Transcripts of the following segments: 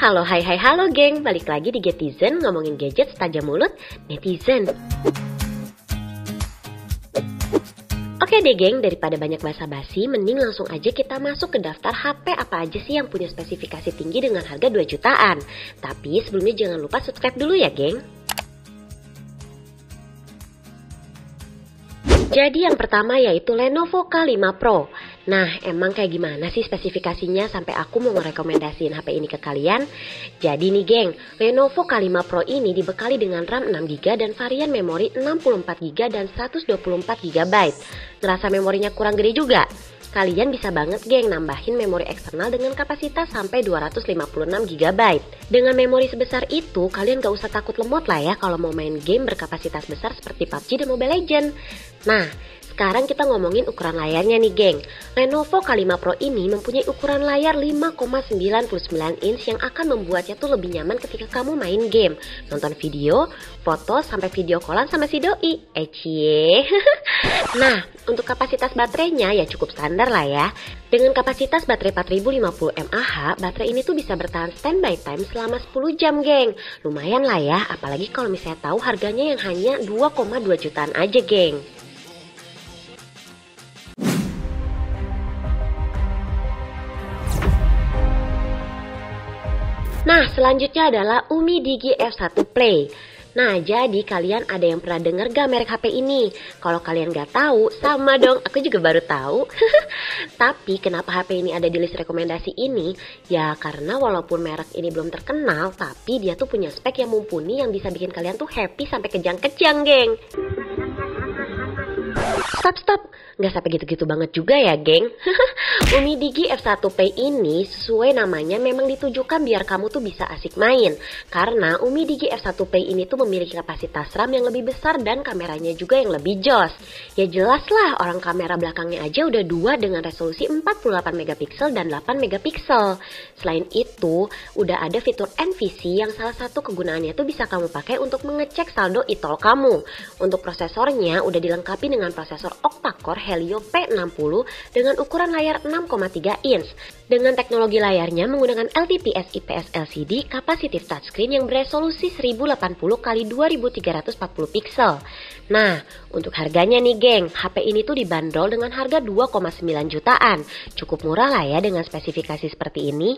Halo halo geng, balik lagi di Getizen ngomongin gadget setajam mulut netizen. Oke deh geng, daripada banyak basa-basi, mending langsung aja kita masuk ke daftar HP apa aja sih yang punya spesifikasi tinggi dengan harga 2 jutaan. Tapi sebelumnya jangan lupa subscribe dulu ya geng. Jadi yang pertama yaitu Lenovo K5 Pro. Nah, emang kayak gimana sih spesifikasinya sampai aku mau ngerekomendasiin HP ini ke kalian? Jadi nih geng, Lenovo K5 Pro ini dibekali dengan RAM 6GB dan varian memori 64GB dan 124GB. Ngerasa memorinya kurang gede juga? Kalian bisa banget geng nambahin memori eksternal dengan kapasitas sampai 256GB. Dengan memori sebesar itu, kalian gak usah takut lemot lah ya kalau mau main game berkapasitas besar seperti PUBG dan Mobile Legends. Nah, sekarang kita ngomongin ukuran layarnya nih geng. Lenovo K5 Pro ini mempunyai ukuran layar 5,99 inch yang akan membuatnya tuh lebih nyaman ketika kamu main game, nonton video, foto, sampai video callan sama si doi. Cie. Nah, untuk kapasitas baterainya ya cukup standar lah ya. Dengan kapasitas baterai 4050 mAh, baterai ini tuh bisa bertahan standby time selama 10 jam geng. Lumayan lah ya, apalagi kalau misalnya tahu harganya yang hanya 2,2 jutaan aja geng. Nah, selanjutnya adalah Umi Digi F1 Play. Nah, jadi kalian ada yang pernah denger gak merek HP ini? Kalau kalian gak tahu, sama dong, aku juga baru tahu. Tapi kenapa HP ini ada di list rekomendasi ini? Ya karena walaupun merek ini belum terkenal, tapi dia tuh punya spek yang mumpuni yang bisa bikin kalian tuh happy sampai kejang-kejang, geng. Stop, nggak sampai gitu-gitu banget juga ya geng. Umi Digi F1 Play ini sesuai namanya memang ditujukan biar kamu tuh bisa asik main. Karena Umi Digi F1 Play ini tuh memiliki kapasitas RAM yang lebih besar dan kameranya juga yang lebih jos. Ya jelas lah, orang kamera belakangnya aja udah 2 dengan resolusi 48MP dan 8MP. Selain itu, udah ada fitur NVC yang salah satu kegunaannya tuh bisa kamu pakai untuk mengecek saldo e-tol kamu. Untuk prosesornya udah dilengkapi dengan prosesor octa-core Helio P60 dengan ukuran layar 6,3 inch. Dengan teknologi layarnya menggunakan LTPS IPS LCD capacitive touchscreen yang beresolusi 1080x2340 pixel. Nah, untuk harganya nih geng, HP ini tuh dibanderol dengan harga 2,9 jutaan. Cukup murah lah ya dengan spesifikasi seperti ini.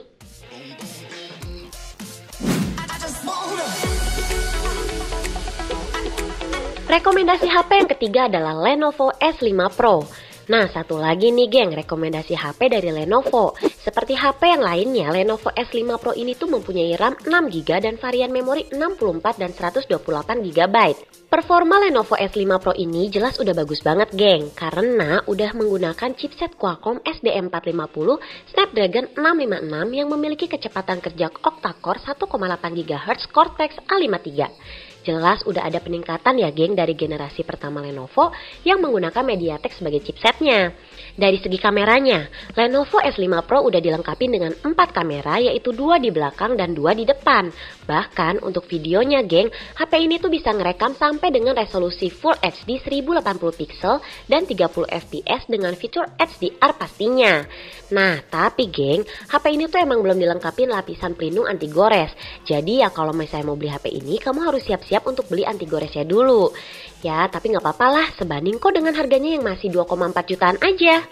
Rekomendasi HP yang ketiga adalah Lenovo S5 Pro. Nah, satu lagi nih geng, rekomendasi HP dari Lenovo. Seperti HP yang lainnya, Lenovo S5 Pro ini tuh mempunyai RAM 6GB dan varian memori 64 dan 128GB. Performa Lenovo S5 Pro ini jelas udah bagus banget geng, karena udah menggunakan chipset Qualcomm SDM450 Snapdragon 656 yang memiliki kecepatan kerja octa-core 1,8 GHz Cortex A53. Jelas udah ada peningkatan ya geng dari generasi pertama Lenovo yang menggunakan MediaTek sebagai chipsetnya. Dari segi kameranya, Lenovo S5 Pro udah dilengkapi dengan 4 kamera yaitu 2 di belakang dan 2 di depan. Bahkan untuk videonya geng, HP ini tuh bisa ngerekam sampai dengan resolusi Full HD 1080 pixel dan 30 fps dengan fitur HDR pastinya. Nah, tapi geng, HP ini tuh emang belum dilengkapi lapisan pelindung anti gores. Jadi ya kalau misalnya mau beli HP ini, kamu harus siap-siap untuk beli anti goresnya dulu. Ya, tapi nggak apa-apa lah, sebanding kok dengan harganya yang masih 2,4 jutaan aja.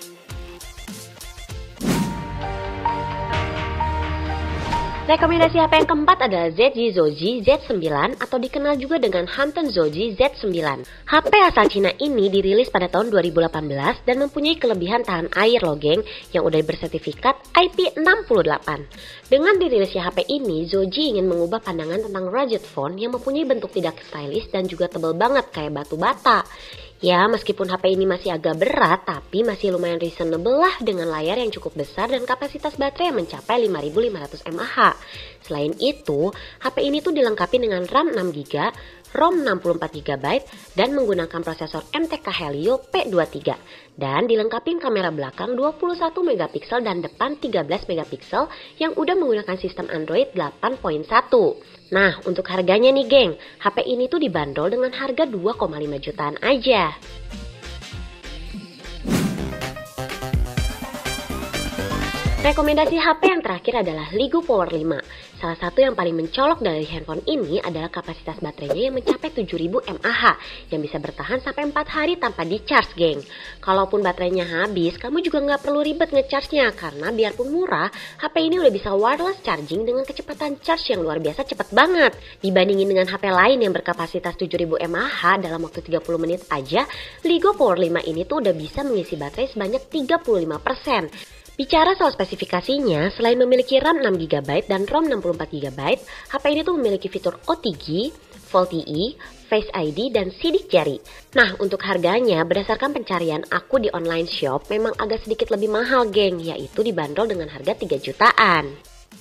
Rekomendasi HP yang keempat adalah ZG Zoji Z9 atau dikenal juga dengan Hanten Zoji Z9. HP asal Cina ini dirilis pada tahun 2018 dan mempunyai kelebihan tahan air loh geng yang udah bersertifikat IP68. Dengan dirilisnya HP ini, Zoji ingin mengubah pandangan tentang rugged phone yang mempunyai bentuk tidak stylish dan juga tebal banget kayak batu bata. Ya, meskipun HP ini masih agak berat, tapi masih lumayan reasonable lah dengan layar yang cukup besar dan kapasitas baterai yang mencapai 5500 mAh. Selain itu, HP ini tuh dilengkapi dengan RAM 6GB, ROM 64GB, dan menggunakan prosesor MTK Helio P23. Dan dilengkapi kamera belakang 21MP dan depan 13MP yang udah menggunakan sistem Android 8.1. Nah, untuk harganya nih geng, HP ini tuh dibanderol dengan harga 2,5 jutaan aja. Rekomendasi HP yang terakhir adalah LiGo Power 5. Salah satu yang paling mencolok dari handphone ini adalah kapasitas baterainya yang mencapai 7000 mAh yang bisa bertahan sampai 4 hari tanpa di-charge, geng. Kalaupun baterainya habis, kamu juga nggak perlu ribet nge-charge-nya karena biarpun murah, HP ini udah bisa wireless charging dengan kecepatan charge yang luar biasa cepat banget. Dibandingin dengan HP lain yang berkapasitas 7000 mAh dalam waktu 30 menit aja, LiGo Power 5 ini tuh udah bisa mengisi baterai sebanyak 35%. Bicara soal spesifikasinya, selain memiliki RAM 6GB dan ROM 64GB, HP ini tuh memiliki fitur OTG, VoLTE, Face ID, dan sidik jari. Nah, untuk harganya, berdasarkan pencarian aku di online shop, memang agak sedikit lebih mahal, geng, yaitu dibanderol dengan harga 3 jutaan.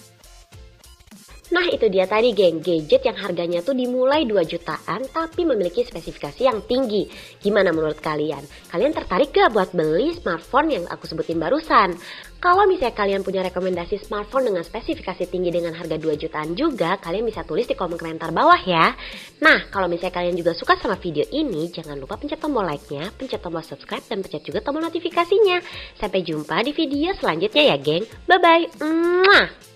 Nah, itu dia tadi, geng, gadget yang harganya tuh dimulai 2 jutaan tapi memiliki spesifikasi yang tinggi. Gimana menurut kalian? Kalian tertarik gak buat beli smartphone yang aku sebutin barusan? Kalau misalnya kalian punya rekomendasi smartphone dengan spesifikasi tinggi dengan harga 2 jutaan juga, kalian bisa tulis di kolom komentar bawah ya. Nah, kalau misalnya kalian juga suka sama video ini, jangan lupa pencet tombol like-nya, pencet tombol subscribe, dan pencet juga tombol notifikasinya. Sampai jumpa di video selanjutnya ya, geng. Bye-bye.